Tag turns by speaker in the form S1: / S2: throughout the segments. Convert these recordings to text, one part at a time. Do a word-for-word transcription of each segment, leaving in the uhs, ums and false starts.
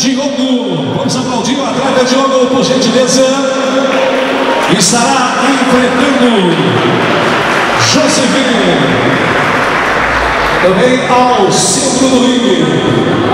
S1: Diogo. Vamos aplaudir o atleta Diogo, por gentileza. Estará enfrentando Josefine, também ao centro do ringue.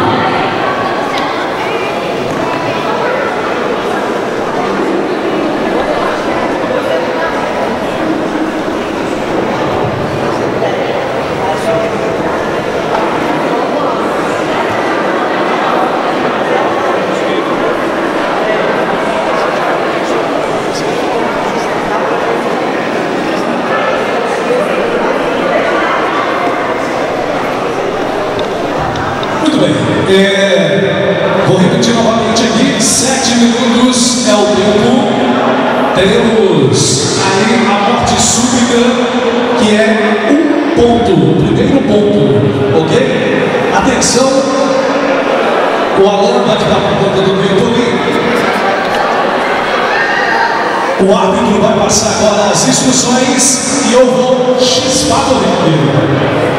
S1: É, vou repetir novamente aqui, sete minutos é o tempo. Temos aí a morte súbita, que é um ponto, o primeiro ponto, ok? Atenção, o Alan vai ficar por conta do YouTube. O árbitro vai passar agora as instruções e eu vou chispar o ringue.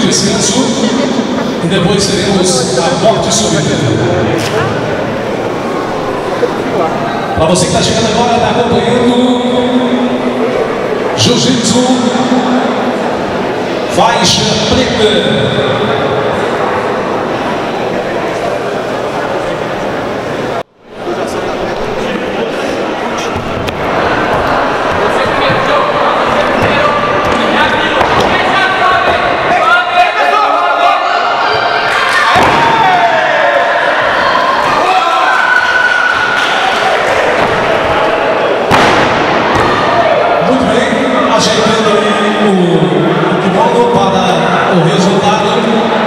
S1: de descanso e depois teremos a morte súbita. Para você que está chegando agora, está acompanhando Jiu-Jitsu faixa preta. Ajeitando aí o kimono para o resultado,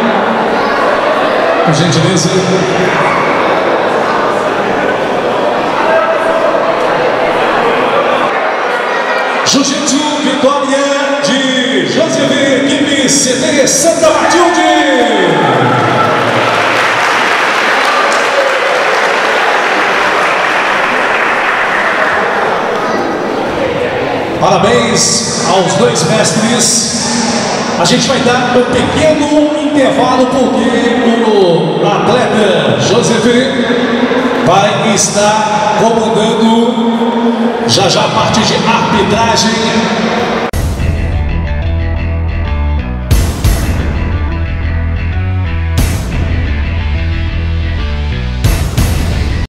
S1: por gentileza. Jiu-Jitsu, vitória de José, equipe C T Santa Matilde. Parabéns aos dois mestres. A gente vai dar um pequeno intervalo porque o atleta José vai estar comandando já já a parte de arbitragem.